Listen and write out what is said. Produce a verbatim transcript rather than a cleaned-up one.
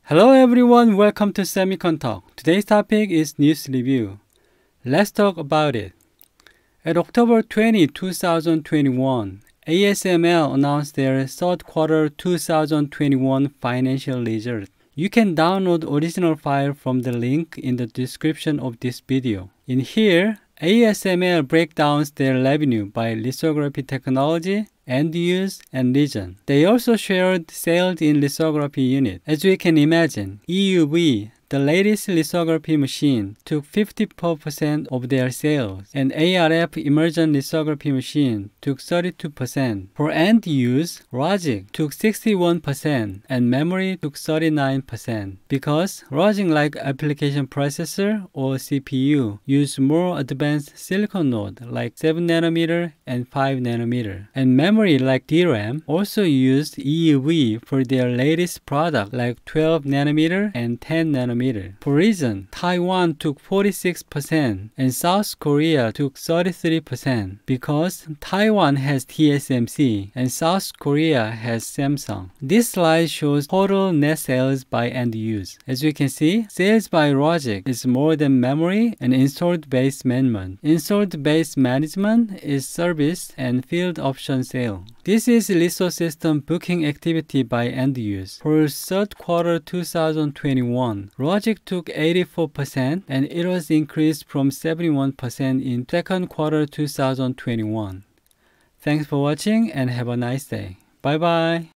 Hello everyone, welcome to Semicon Talk. Today's topic is news review. Let's talk about it. At October twentieth, two thousand twenty-one, A S M L announced their third quarter two thousand twenty-one financial result. You can download original file from the link in the description of this video. In here, A S M L breakdowns their revenue by lithography technology, end use, and region. They also shared sales in lithography unit. As we can imagine, E U V, the latest lithography machine, took fifty-four percent of their sales, and A R F immersion lithography machine took thirty-two percent. For end use, logic took sixty-one percent and memory took thirty-nine percent, because logic like application processor or C P U use more advanced silicon node like seven nanometer and five nanometer, and memory like D RAM also used E U V for their latest product like twelve nanometer and ten nanometer. For region, Taiwan took forty-six percent and South Korea took thirty-three percent, because Taiwan has T S M C and South Korea has Samsung. This slide shows total net sales by end use. As you can see, sales by logic is more than memory and installed base management. Installed base management is service and field option sale. This is Litho system booking activity by end use. For third quarter two thousand twenty-one, logic took eighty-four percent and it was increased from seventy-one percent in second quarter two thousand twenty-one. Thanks for watching and have a nice day. Bye bye.